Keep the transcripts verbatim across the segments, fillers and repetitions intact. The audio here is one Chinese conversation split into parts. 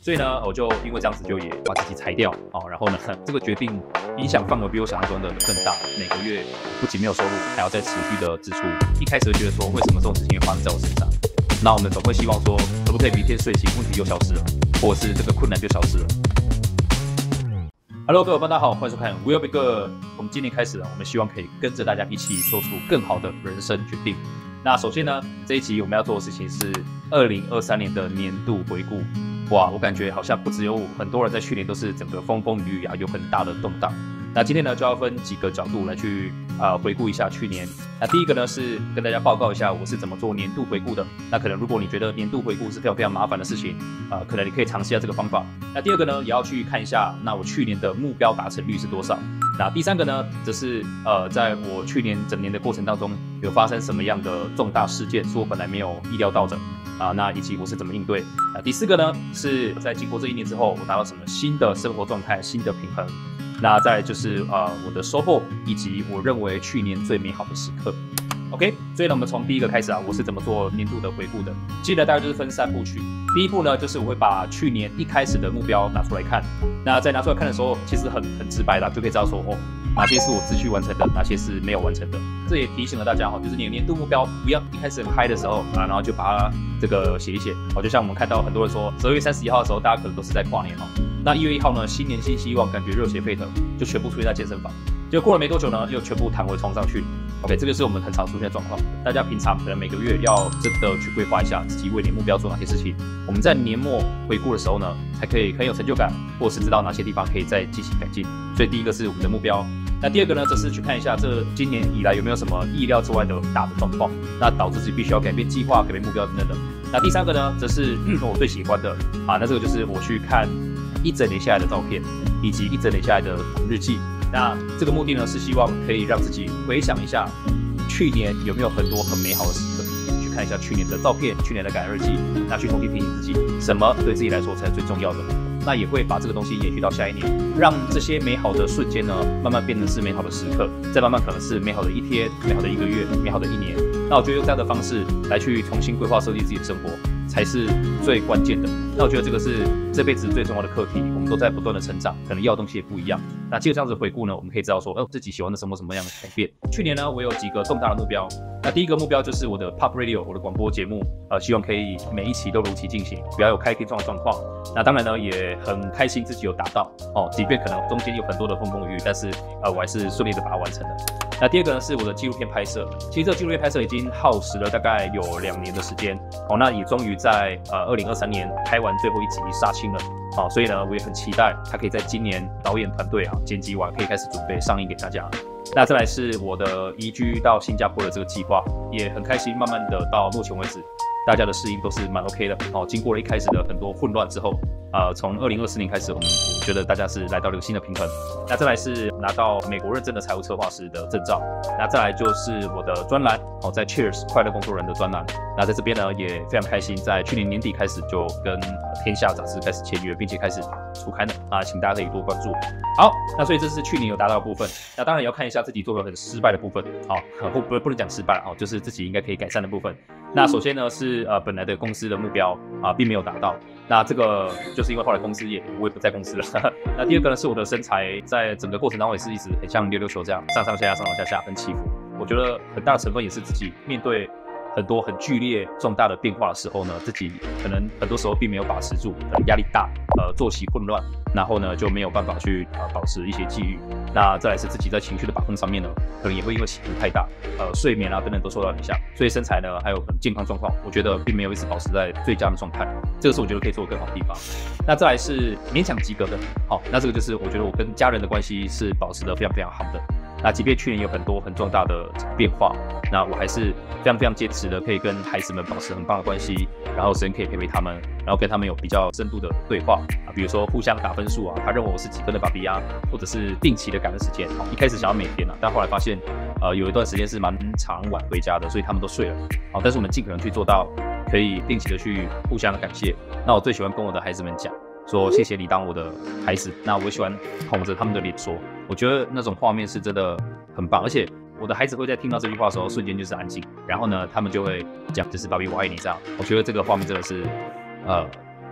所以呢，我就因为这样子就也把自己裁掉哦。然后呢，这个决定影响范围比我想象中的更大，每个月不仅没有收入，还要再持续的支出。一开始就觉得说，为什么这种事情会发生在我身上？那我们总会希望说，可不可以明天睡醒问题就消失了，或者是这个困难就消失了。Hello， 各位朋友，大家好，欢迎收看 Will Be Good。我们今年开始了，我们希望可以跟着大家一起做出更好的人生决定。那首先呢，这一集我们要做的事情是二零二三年的年度回顾。哇，我感觉好像不只有很多人在去年都是整个风风雨雨啊，有很大的动荡。那今天呢，就要分几个角度来去呃回顾一下去年。那第一个呢，是跟大家报告一下我是怎么做年度回顾的。那可能如果你觉得年度回顾是非常非常麻烦的事情，呃，可能你可以尝试一下这个方法。那第二个呢，也要去看一下，那我去年的目标达成率是多少。那第三个呢，则是呃，在我去年整年的过程当中，有发生什么样的重大事件，是我本来没有意料到的啊、呃，那以及我是怎么应对。那第四个呢，是在经过这一年之后，我达到什么新的生活状态、新的平衡。那再来就是呃我的收获，以及我认为去年最美好的时刻。OK， 所以呢，我们从第一个开始啊，我是怎么做年度的回顾的？记得大概就是分三部曲。第一步呢，就是我会把去年一开始的目标拿出来看。那在拿出来看的时候，其实很很直白的，就可以知道说哦，哪些是我持续完成的，哪些是没有完成的。这也提醒了大家哈，就是你的年度目标不要一开始很嗨的时候啊，然后就把它这个写一写。哦，就像我们看到很多人说，十二月三十一号的时候，大家可能都是在跨年哈。那一月一号呢，新年新希望，感觉热血沸腾，就全部出现在健身房。结果过了没多久呢，又全部躺回床上去。OK， 这个是我们很常出现的状况。大家平常可能每个月要真的去规划一下自己为你目标做哪些事情。我们在年末回顾的时候呢，才可以很有成就感，或是知道哪些地方可以再进行改进。所以第一个是我们的目标。那第二个呢，则是去看一下这今年以来有没有什么意料之外的大的状况，那导致自己必须要改变计划、改变目标等等的。那第三个呢，则是、嗯、我最喜欢的啊，那这个就是我去看一整年下来的照片，以及一整年下来的日记。那这个目的呢，是希望可以让自己回想一下去年有没有很多很美好的时刻，去看一下去年的照片、去年的感恩日记，那去重新提醒自己，什么对自己来说才是最重要的。那也会把这个东西延续到下一年，让这些美好的瞬间呢，慢慢变成是美好的时刻，再慢慢可能是美好的一天、美好的一个月、美好的一年。那我觉得用这样的方式来去重新规划设计自己的生活，才是最关键的。那我觉得这个是这辈子最重要的课题，我们都在不断的成长，可能要的东西也不一样。那借着这样子回顾呢，我们可以知道说，哦，自己喜欢的什么什么样的改变。去年呢，我有几个重大的目标。那第一个目标就是我的 Pop Radio， 我的广播节目，呃，希望可以每一期都如期进行，不要有开天窗的状况。那当然呢，也很开心自己有达到哦，即便可能中间有很多的风风雨雨，但是呃，我还是顺利的把它完成了。那第二个呢，是我的纪录片拍摄。其实这个纪录片拍摄已经耗时了大概有两年的时间哦，那也终于在呃二零二三年拍完最后一集杀青了。好、哦，所以呢，我也很期待它可以在今年导演团队啊剪辑完，可以开始准备上映给大家。那再来是我的移居到新加坡的这个计划，也很开心，慢慢的到目前为止，大家的适应都是蛮 OK 的。哦，经过了一开始的很多混乱之后，呃，从二零二四年开始，我们我觉得大家是来到了一个新的平衡。那再来是拿到美国认证的财务策划师的证照。那再来就是我的专栏，哦，在 Cheers 快乐工作人的专栏。那在这边呢，也非常开心，在去年年底开始就跟天下杂志开始签约，并且开始出刊了啊，请大家可以多关注。好，那所以这是去年有达到的部分。那当然也要看一下自己做的很失败的部分，好、哦，不不不能讲失败哦，就是自己应该可以改善的部分。那首先呢是呃本来的公司的目标啊并没有达到，那这个就是因为后来公司也我也不在公司了。那第二个呢是我的身材在整个过程当中也是一直很像溜溜球这样上上下下上上下下很起伏，我觉得很大的成分也是自己面对很多很剧烈重大的变化的时候呢，自己可能很多时候并没有把持住，可能压力大，呃作息混乱，然后呢就没有办法去呃保持一些纪律。那再来是自己在情绪的把控上面呢，可能也会因为起伏太大，呃睡眠啊等等都受到影响，所以身材呢还有健康状况，我觉得并没有一直保持在最佳的状态，这个是我觉得可以做得更好的地方。那再来是勉强及格的，好，那这个就是我觉得我跟家人的关系是保持得非常非常好的。那即便去年有很多很重大的变化，那我还是非常非常坚持的，可以跟孩子们保持很棒的关系，然后时间可以陪陪他们，然后跟他们有比较深度的对话啊，比如说互相打分数啊，他认为我是几分的爸比啊，或者是定期的感恩时间。一开始想要每天啊，但后来发现，呃，有一段时间是蛮常晚回家的，所以他们都睡了。好，但是我们尽可能去做到，可以定期的去互相感谢。那我最喜欢跟我的孩子们讲，说谢谢你当我的孩子。那我喜欢捧着他们的脸说，我觉得那种画面是真的很棒，而且我的孩子会在听到这句话的时候，瞬间就是安静，然后呢，他们就会讲，就是爸比我爱你这样。我觉得这个画面真的是，呃，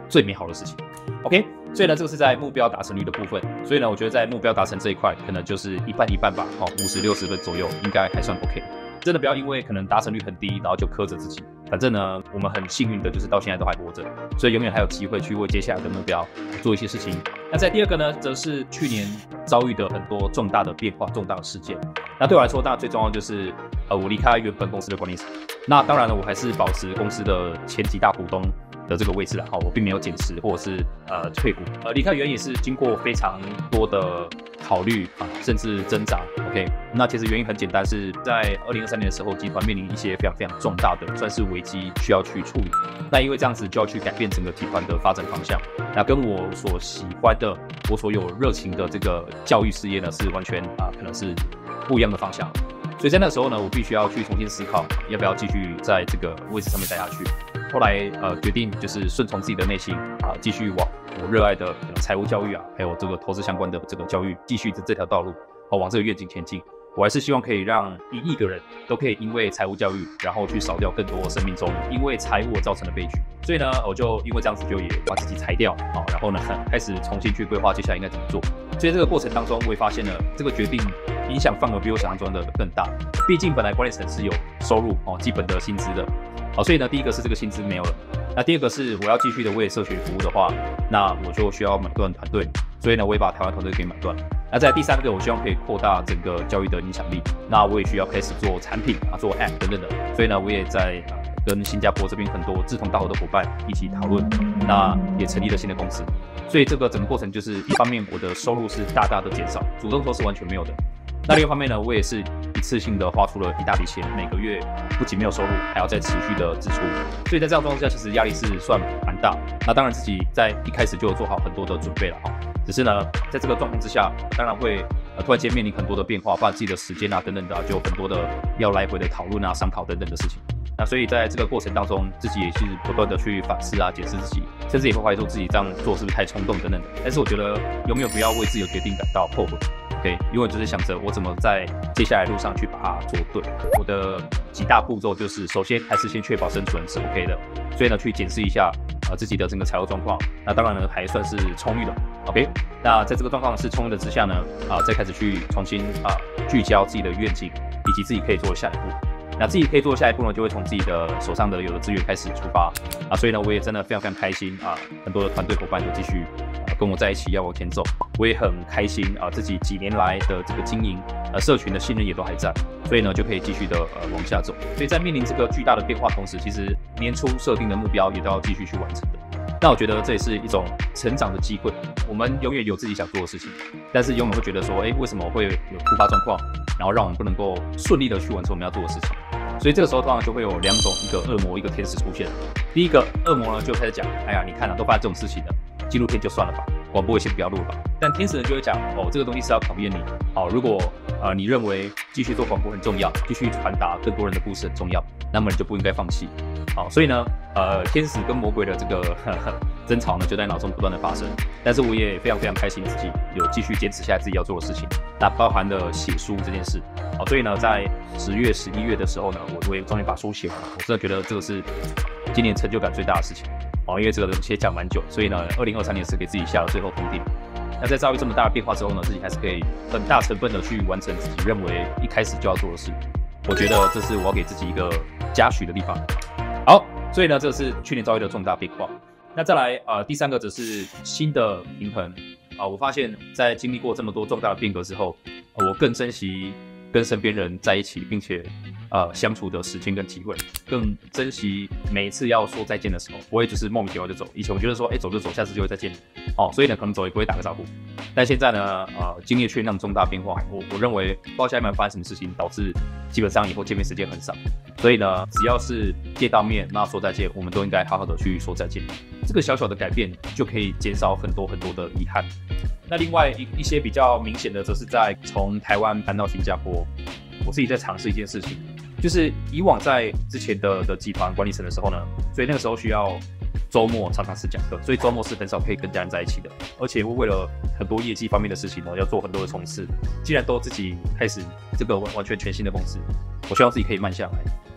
最美好的事情。OK， 所以呢，这个是在目标达成率的部分。所以呢，我觉得在目标达成这一块，可能就是一半一半吧，哦，五十六十分左右，应该还算 OK。真的不要因为可能达成率很低，然后就苛责自己。反正呢，我们很幸运的就是到现在都还活着，所以永远还有机会去为接下来的目标做一些事情。那在第二个呢，则是去年遭遇的很多重大的变化、重大的事件。那对我来说，当然最重要的就是呃，我离开原本公司的管理层。那当然了，我还是保持公司的前几大股东的这个位置啦，我并没有减持或者是呃退股。呃，离开原因也是经过非常多的考虑啊，甚至挣扎。OK， 那其实原因很简单，是在二零二三年的时候，集团面临一些非常非常重大的算是危机需要去处理。那因为这样子就要去改变整个集团的发展方向，那跟我所喜欢的、我所有热情的这个教育事业呢，是完全啊可能是不一样的方向。所以在那个时候呢，我必须要去重新思考，要不要继续在这个位置上面待下去。后来呃决定就是顺从自己的内心啊，继续往我热爱的可能财务教育啊，还有这个投资相关的这个教育，继续这条道路，哦，往这个愿景前进。我还是希望可以让一亿个人都可以因为财务教育，然后去少掉更多生命中因为财务而造成的悲剧。所以呢，我就因为这样子就也把自己裁掉，好，然后呢开始重新去规划接下来应该怎么做。所以这个过程当中，我也发现了这个决定影响范围比我想象中的更大。毕竟本来管理层是有收入哦，基本的薪资的，好，所以呢，第一个是这个薪资没有了。那第二个是我要继续的为社群服务的话，那我就需要买断团队，所以呢，我也把台湾团队给买断。那在第三个，我希望可以扩大整个教育的影响力，那我也需要开始做产品啊，做 App 等等的，所以呢，我也在、呃、跟新加坡这边很多志同道合的伙伴一起讨论，那也成立了新的公司。所以这个整个过程就是一方面我的收入是大大的减少，主动说是完全没有的。那另一方面呢，我也是一次性的花出了一大笔钱，每个月不仅没有收入，还要再持续的支出，所以在这样状况下，其实压力是算蛮大。那当然自己在一开始就有做好很多的准备了哈，只是呢，在这个状况之下，当然会呃突然间面临很多的变化，包括自己的时间啊等等的、啊，就有很多的要来回的讨论啊、商讨等等的事情。那所以在这个过程当中，自己也是不断的去反思啊、检视自己，甚至也会怀疑说自己这样做是不是太冲动等等的。但是我觉得永远不要为自己的决定感到后悔。OK， 因为我就是想着我怎么在接下来路上去把它做对。我的几大步骤就是，首先还是先确保生存是 OK 的，所以呢去检视一下呃自己的整个财务状况。那当然呢还算是充裕的 ，OK。那在这个状况是充裕的之下呢，啊、呃、再开始去重新啊、呃、聚焦自己的愿景以及自己可以做的下一步。那自己可以做的下一步呢，就会从自己的手上的有的资源开始出发啊，所以呢我也真的非常非常开心啊，很多的团队伙伴都继续。跟我在一起要往前走，我也很开心啊！自己几年来的这个经营，呃，社群的信任也都还在，所以呢就可以继续的呃往下走。所以在面临这个巨大的变化同时，其实年初设定的目标也都要继续去完成的。那我觉得这也是一种成长的机会。我们永远有自己想做的事情，但是永远会觉得说，哎，为什么会有突发状况，然后让我们不能够顺利的去完成我们要做的事情？所以这个时候通常就会有两种，一个恶魔，一个天使出现。第一个恶魔呢就开始讲，哎呀，你看啊，都发生这种事情了。纪录片就算了吧，广播也先不要录了吧。但天使人就会讲，哦，这个东西是要考验你。好，如果呃你认为继续做广播很重要，继续传达更多人的故事很重要，那么你就不应该放弃。好，所以呢，呃，天使跟魔鬼的这个呵呵争吵呢，就在脑中不断的发生。但是我也非常非常开心自己有继续坚持下来自己要做的事情，那包含了写书这件事。好，所以呢，在十月、十一月的时候呢，我我也终于把书写完了。我真的觉得这个是今年成就感最大的事情。哦，因为这个东西讲蛮久，所以呢，二零二三年是给自己下了最后封顶。那在遭遇这么大的变化之后呢，自己还是可以很大成分的去完成自己认为一开始就要做的事。我觉得这是我要给自己一个嘉许的地方。好，所以呢，这是去年遭遇的重大变化。那再来，呃，第三个则是新的平衡。啊、呃，我发现，在经历过这么多重大的变革之后，呃、我更珍惜跟身边人在一起，并且呃相处的时间跟机会，更珍惜每一次要说再见的时候，不会就是莫名其妙就走。以前我觉得说，哎、欸，走就走，下次就会再见，哦，所以呢，可能走也不会打个招呼。但现在呢，呃，经历去那种重大变化，我我认为不知道下一秒发生什么事情，导致基本上以后见面时间很少。所以呢，只要是见到面，那说再见，我们都应该好好的去说再见。这个小小的改变就可以减少很多很多的遗憾。那另外一一些比较明显的，则是在从台湾搬到新加坡，我自己在尝试一件事情，就是以往在之前的的集团管理层的时候呢，所以那个时候需要周末常常是讲课，所以周末是很少可以跟家人在一起的，而且为了很多业绩方面的事情呢，要做很多的冲刺。既然都自己开始这个完完全全新的公司，我希望自己可以慢下来，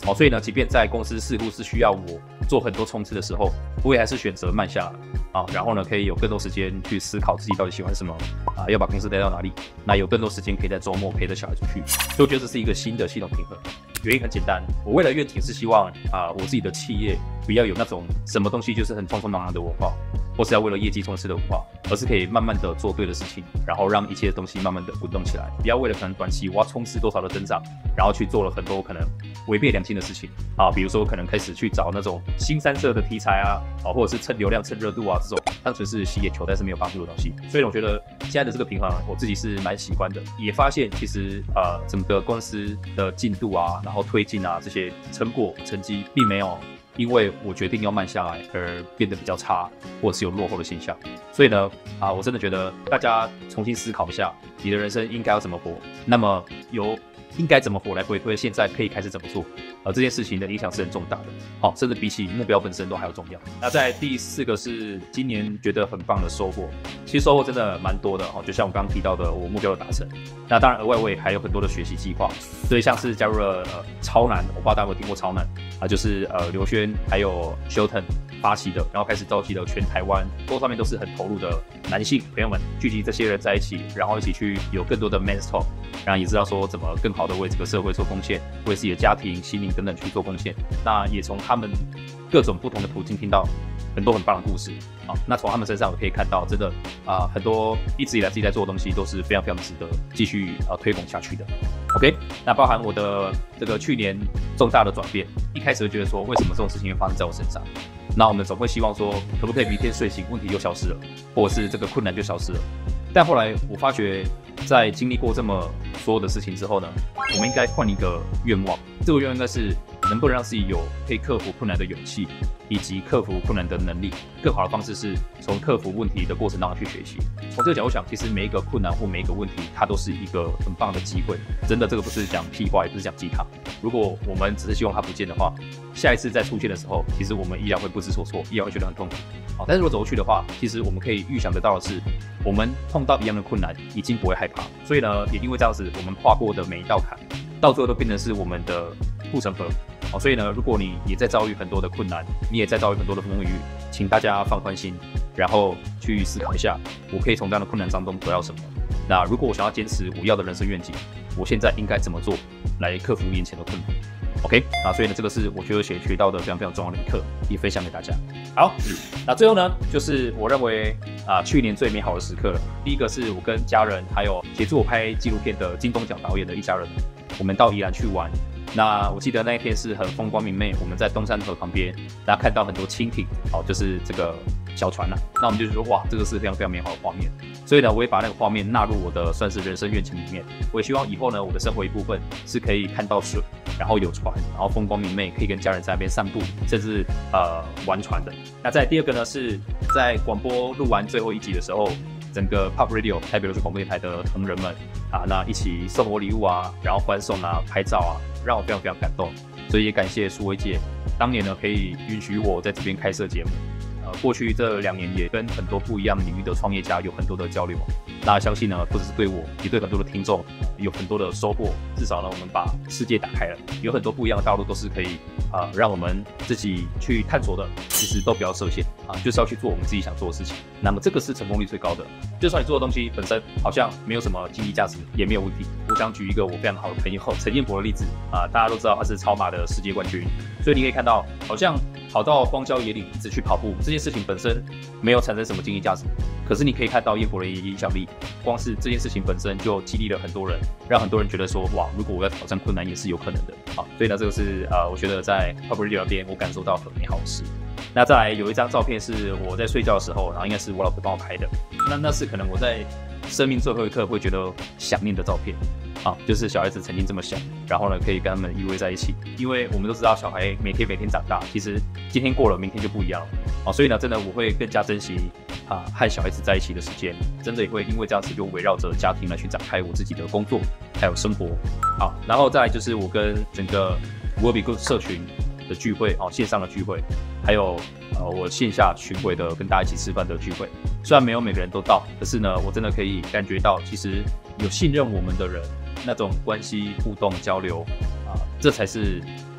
哦，所以呢，即便在公司似乎是需要我做很多冲刺的时候，我也还是选择慢下来啊，然后呢，可以有更多时间去思考自己到底喜欢什么啊，要把公司带到哪里，那有更多时间可以在周末陪着小孩出去，所以我觉得这是一个新的系统平衡。原因很简单，我为了愿景是希望啊，我自己的企业不要有那种什么东西就是很匆匆忙忙的文化，或是要为了业绩冲刺的文化，而是可以慢慢的做对的事情，然后让一切东西慢慢的滚动起来，不要为了可能短期我要冲刺多少的增长，然后去做了很多可能违背良心的事情啊，比如说可能开始去找那种新三色的题材啊，啊或者是蹭流量蹭热度啊这种单纯是吸眼球但是没有帮助的东西。所以我觉得现在的这个平衡我自己是蛮喜欢的，也发现其实呃整个公司的进度啊，然后推进啊这些成果成绩并没有因为我决定要慢下来而变得比较差，或者是有落后的现象。所以呢，啊，我真的觉得大家重新思考一下，你的人生应该要怎么活，那么由应该怎么活来回推现在可以开始怎么做，呃，这件事情的影响是很重大的，好，甚至比起目标本身都还要重要。那在第四个是今年觉得很棒的收获，其实收获真的蛮多的，就像我刚刚提到的，我目标的达成。那当然额外我也还有很多的学习计划，所以像是加入了、呃、超男，我不知道大家有没有听过超男啊，就是呃刘轩还有 Shilton 发起的，然后开始召集了全台湾各方面都是很投入的男性朋友们，聚集这些人在一起，然后一起去有更多的 men's talk， 然后也知道说怎么更好的为这个社会做贡献，为自己的家庭、心灵等等去做贡献。那也从他们各种不同的途径听到很多很棒的故事啊。那从他们身上我可以看到，真的啊、呃，很多一直以来自己在做的东西都是非常非常值得继续啊、呃、推广下去的。OK， 那包含我的这个去年重大的转变，一开始会觉得说为什么这种事情会发生在我身上？那我们总会希望说，可不可以明天睡醒问题就消失了，或者是这个困难就消失了？但后来我发觉，在经历过这么所有的事情之后呢，我们应该换一个愿望。这个愿望应该是能不能让自己有可以克服困难的勇气，以及克服困难的能力。更好的方式是从克服问题的过程当中去学习。从这个角度想，其实每一个困难或每一个问题，它都是一个很棒的机会。真的，这个不是讲屁话，也不是讲鸡汤。如果我们只是希望它不见的话，下一次再出现的时候，其实我们依然会不知所措，依然会觉得很痛苦。好，但是如果走过去的话，其实我们可以预想得到的是，我们碰到一样的困难，已经不会害怕。所以呢，也因为这样子，我们跨过的每一道坎，到最后都变成是我们的护城河。好，所以呢，如果你也在遭遇很多的困难，你也在遭遇很多的风雨，请大家放宽心，然后去思考一下，我可以从这样的困难当中得到什么？那如果我想要坚持我要的人生愿景，我现在应该怎么做来克服眼前的困难 ？OK， 啊，所以呢，这个是我觉得学学到的非常非常重要的一课，也分享给大家。好，那最后呢，就是我认为啊，去年最美好的时刻了。第一个是我跟家人，还有协助我拍纪录片的金钟奖导演的一家人，我们到宜兰去玩。那我记得那一天是很风光明媚，我们在东山河旁边，大家看到很多蜻蜓，哦，就是这个小船啦、啊。那我们就觉得哇，这个是非常非常美好的画面。所以呢，我也把那个画面纳入我的算是人生愿景里面。我也希望以后呢，我的生活一部分是可以看到水，然后有船，然后风光明媚，可以跟家人在那边散步，甚至呃玩船的。那再第二个呢，是在广播录完最后一集的时候，整个 Pop Radio 台北流行广播电台的同仁们啊，那一起送我礼物啊，然后欢送啊，拍照啊。让我非常非常感动，所以也感谢苏威姐当年呢可以允许我在这边开设节目。呃，过去这两年也跟很多不一样领域的创业家有很多的交流。那相信呢，不只是对我，也对很多的听众有很多的收获。至少呢，我们把世界打开了，有很多不一样的道路都是可以啊、呃，让我们自己去探索的。其实都不要设限啊，就是要去做我们自己想做的事情。那么这个是成功率最高的。就算你做的东西本身好像没有什么经济价值，也没有问题。我想举一个我非常好的朋友陈彦博的例子啊，大家都知道他是超马的世界冠军，所以你可以看到，好像跑到荒郊野岭一直去跑步，这件事情本身没有产生什么经济价值，可是你可以看到彦博的影响力，光是这件事情本身就激励了很多人，让很多人觉得说，哇，如果我要挑战困难也是有可能的。好，所以呢，这个是呃，我觉得在 Pop Radio 那边我感受到很美好的事。那再来有一张照片是我在睡觉的时候，然后应该是我老婆帮我拍的，那那是可能我在生命最后一刻会觉得想念的照片。啊，就是小孩子曾经这么小，然后呢，可以跟他们依偎在一起，因为我们都知道小孩每天每天长大，其实今天过了，明天就不一样了，啊，所以呢，真的我会更加珍惜啊和小孩子在一起的时间，真的也会因为这样子就围绕着家庭来去展开我自己的工作还有生活，好，然后再来就是我跟整个 Will Be Good 社群的聚会，哦，线上的聚会，还有呃我线下巡回的跟大家一起吃饭的聚会，虽然没有每个人都到，可是呢，我真的可以感觉到，其实有信任我们的人。那种关系互动交流啊、呃，这才是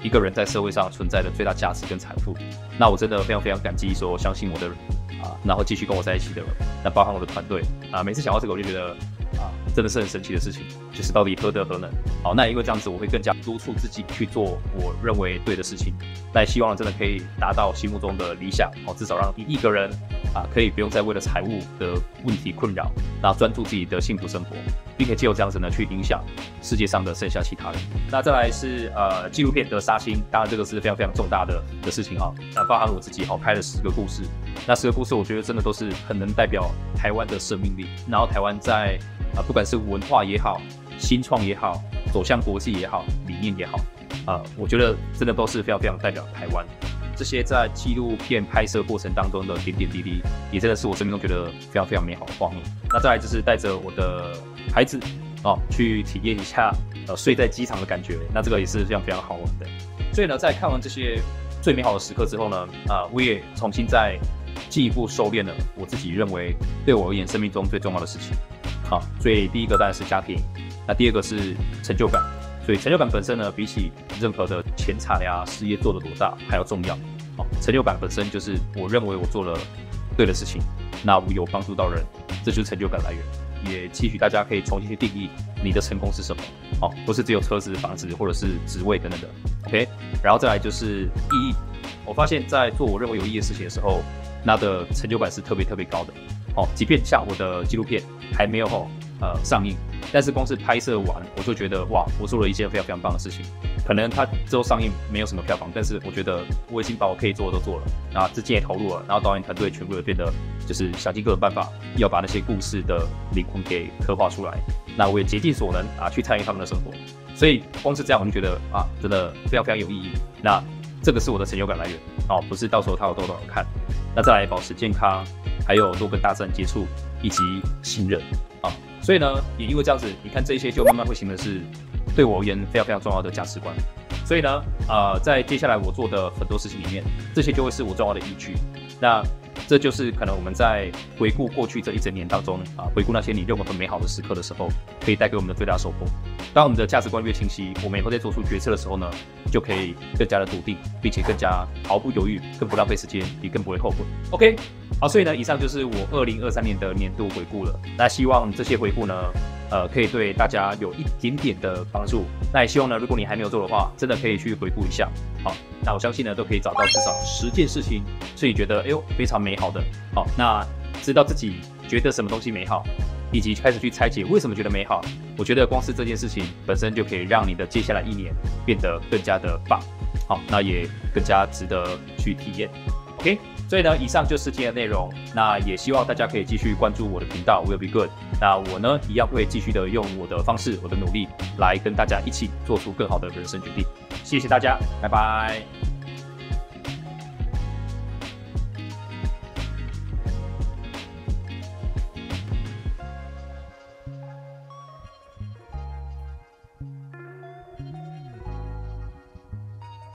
一个人在社会上存在的最大价值跟财富。那我真的非常非常感激说相信我的人啊，然后继续跟我在一起的人，那包含我的团队啊。每次想到这个，我就觉得啊，真的是很神奇的事情，就是到底何德何能？好，那因为这样子，我会更加督促自己去做我认为对的事情。那也希望真的可以达到心目中的理想，哦，至少让一亿个人啊，可以不用再为了财务的问题困扰，然后专注自己的幸福生活，并且藉由这样子呢，去影响世界上的剩下其他人。那再来是呃纪录片的杀青，当然这个是非常非常重大的的事情哈。那包含我自己哈拍了十个故事，那十个故事我觉得真的都是很能代表台湾的生命力，然后台湾在啊、呃、不管是文化也好，新创也好，走向国际也好，理念也好，啊、呃，我觉得真的都是非常非常代表台湾。这些在纪录片拍摄过程当中的点点滴滴，也真的是我生命中觉得非常非常美好的画面。那再来就是带着我的孩子哦，去体验一下呃睡在机场的感觉，那这个也是非常非常好玩的。所以呢，在看完这些最美好的时刻之后呢，啊、呃，我也重新再进一步收敛了我自己认为对我而言生命中最重要的事情。好，所以第一个当然是家庭，那第二个是成就感。所以成就感本身呢，比起任何的钱财呀、事业做得多大还要重要。好，成就感本身就是我认为我做了对的事情，那我有帮助到人，这就是成就感来源。也期许大家可以重新去定义你的成功是什么。好，不是只有车子、房子或者是职位等等的。OK， 然后再来就是意义。我发现在做我认为有意义的事情的时候，那的成就感是特别特别高的。哦，即便像我的纪录片还没有呃上映，但是光是拍摄完，我就觉得哇，我做了一件非常非常棒的事情。可能它之后上映没有什么票房，但是我觉得我已经把我可以做的都做了，然后资金也投入了，然后导演团队全部也变得就是想尽各种办法要把那些故事的灵魂给刻画出来。那我也竭尽所能啊去参与他们的生活，所以光是这样我就觉得啊，真的非常非常有意义。那这个是我的成就感来源哦，不是到时候它有多少人看。那再来保持健康，还有多跟大自然接触以及信任啊，所以呢，也因为这样子，你看这些就慢慢会形成是对我而言非常非常重要的价值观。所以呢，呃，在接下来我做的很多事情里面，这些就会是我重要的依据。那这就是可能我们在回顾过去这一整年当中啊，回顾那些你认为很美好的时刻的时候，可以带给我们的最大收获。当我们的价值观越清晰，我们以后在做出决策的时候呢，就可以更加的笃定，并且更加毫不犹豫，更不浪费时间，也更不会后悔。OK， 好，所以呢，以上就是我二零二三年的年度回顾了。那希望这些回顾呢，呃，可以对大家有一点点的帮助。那也希望呢，如果你还没有做的话，真的可以去回顾一下。好，那我相信呢，都可以找到至少十件事情是你觉得哎呦非常美好的。好，那知道自己觉得什么东西美好，以及开始去拆解为什么觉得美好。我觉得光是这件事情本身就可以让你的接下来一年变得更加的棒。好，那也更加值得去体验。OK。所以呢，以上就是今天的内容。那也希望大家可以继续关注我的频道 Will Be Good。那我呢，一样会继续的用我的方式、我的努力来跟大家一起做出更好的人生决定。谢谢大家，拜拜。